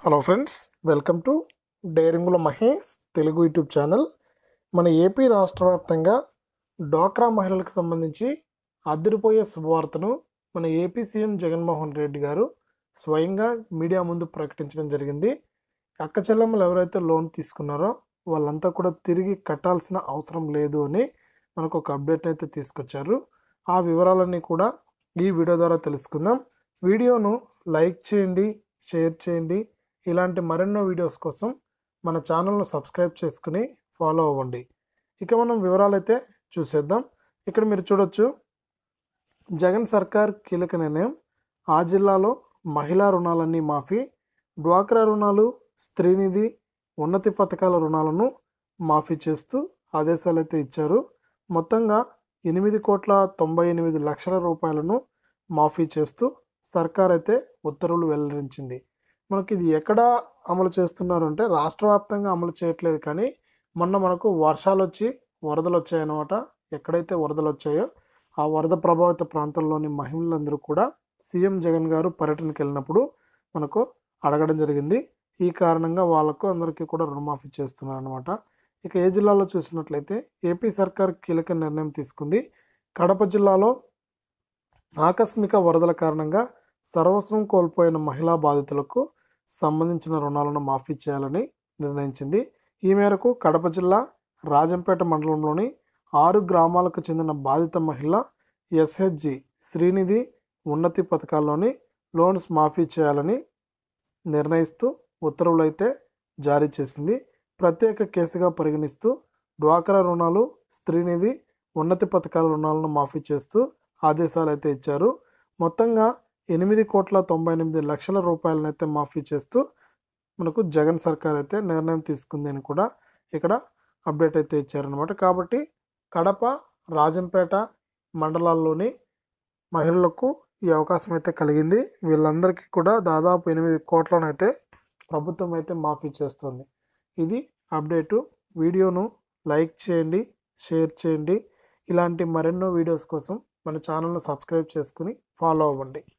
Hello friends, welcome to డైరింగుల Mahesh Telugu YouTube channel. మన AP రాష్ట్ర వ్యాప్తంగా డ్వాక్రా మహిళలకు సంబంధించి అదిరిపోయే శుభవార్తను మన ఏపీ సీఎం జగన్మోహన్ రెడ్డి గారు స్వయంగా మీడియా ముందు ప్రకటించడం జరిగింది. అక్క చెల్లెమ్మలు ఎవరైతే లోన్ తీసుకున్నారో వాళ్ళంతా కూడా తిరిగి కట్టాల్సిన అవసరం లేదు అని మనకు ఒక అప్డేట్ అయితే తీసుకొచ్చారు. ఆ వివరాలన్నీ కూడా ఈ వీడియో ద్వారా తెలుసుకుందాం. వీడియోను లైక్ చేయండి, షేర్ చేయండి. ఇలాంటి మరెన్నో వీడియోస్ కోసం మన ఛానల్ను సబ్స్క్రైబ్ చేసుకుని ఫాలో అవ్వండి. ఇక మనం వివరాలైతే చూసేద్దాం. ఇక్కడ మీరు చూడొచ్చు, జగన్ సర్కార్ కీలక నిర్ణయం. ఆ జిల్లాలో మహిళా రుణాలన్నీ మాఫీ, డ్వాక్రా రుణాలు, స్త్రీనిధి, ఉన్నతి పథకాల రుణాలను మాఫీ చేస్తూ ఆదేశాలు అయితే ఇచ్చారు. మొత్తంగా 8,98,00,000 రూపాయలను మాఫీ చేస్తూ సర్కార్ అయితే ఉత్తర్వులు వెల్లడించింది. మనకి ఇది ఎక్కడ అమలు చేస్తున్నారు అంటే రాష్ట్ర వ్యాప్తంగా అమలు చేయట్లేదు, కానీ మొన్న మనకు వర్షాలు వచ్చి వరదలు వచ్చాయన్నమాట. ఎక్కడైతే వరదలు వచ్చాయో ఆ వరద ప్రభావిత ప్రాంతంలోని మహిళలందరూ కూడా సీఎం జగన్ గారు పర్యటనకు వెళ్ళినప్పుడు మనకు అడగడం జరిగింది. ఈ కారణంగా వాళ్ళకు అందరికీ కూడా రుణమాఫీ చేస్తున్నారు అనమాట. ఇక ఏ జిల్లాలో చూసినట్లయితే ఏపీ సర్కార్ కీలక నిర్ణయం తీసుకుంది. కడప జిల్లాలో ఆకస్మిక వరదల కారణంగా సర్వస్వం కోల్పోయిన మహిళా బాధితులకు సంబంధించిన రుణాలను మాఫీ చేయాలని నిర్ణయించింది. ఈ మేరకు కడప జిల్లా రాజంపేట మండలంలోని 6 గ్రామాలకు చెందిన బాధిత మహిళ ఎస్హెచ్జి శ్రీనిధి ఉన్నతి పథకాల్లోని లోన్స్ మాఫీ చేయాలని నిర్ణయిస్తూ ఉత్తర్వులు అయితే జారీ చేసింది. ప్రత్యేక కేసుగా పరిగణిస్తూ డ్వాక్రా రుణాలు, స్త్రీనిధి, ఉన్నతి పథకాల రుణాలను మాఫీ చేస్తూ ఆదేశాలు అయితే ఇచ్చారు. మొత్తంగా 8,98,00,000 రూపాయలను అయితే మాఫీ చేస్తూ మనకు జగన్ సర్కార్ అయితే నిర్ణయం తీసుకుంది అని కూడా ఇక్కడ అప్డేట్ అయితే ఇచ్చారనమాట. కాబట్టి కడప, రాజంపేట మండలాల్లోని మహిళలకు ఈ అవకాశం అయితే కలిగింది. వీళ్ళందరికీ కూడా దాదాపు 8 కోట్లను అయితే ప్రభుత్వం అయితే మాఫీ చేస్తుంది. ఇది అప్డేటు. వీడియోను లైక్ చేయండి, షేర్ చేయండి. ఇలాంటి మరెన్నో వీడియోస్ కోసం మన ఛానల్ను సబ్స్క్రైబ్ చేసుకుని ఫాలో అవ్వండి.